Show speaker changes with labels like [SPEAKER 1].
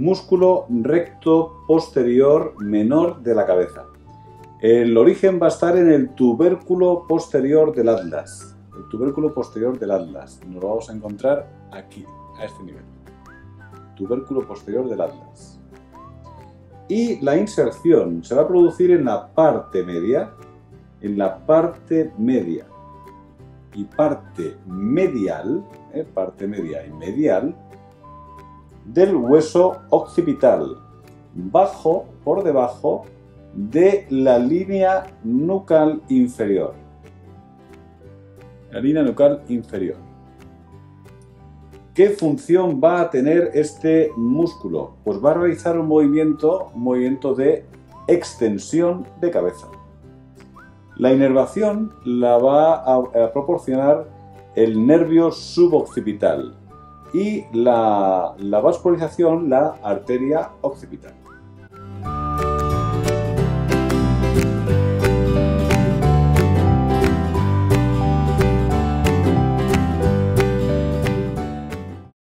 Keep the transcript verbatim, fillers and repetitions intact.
[SPEAKER 1] músculo recto posterior menor de la cabeza. El origen va a estar en el tubérculo posterior del atlas. El tubérculo posterior del atlas. Nos lo vamos a encontrar aquí, a este nivel. Tubérculo posterior del atlas. Y la inserción se va a producir en la parte media, en la parte media y parte medial, eh, parte media y medial del hueso occipital, bajo, por debajo de la línea nucal inferior. La línea nucal inferior. ¿Qué función va a tener este músculo? Pues va a realizar un movimiento, un movimiento de extensión de cabeza. La inervación la va a, a proporcionar el nervio suboccipital y la, la vascularización la arteria occipital.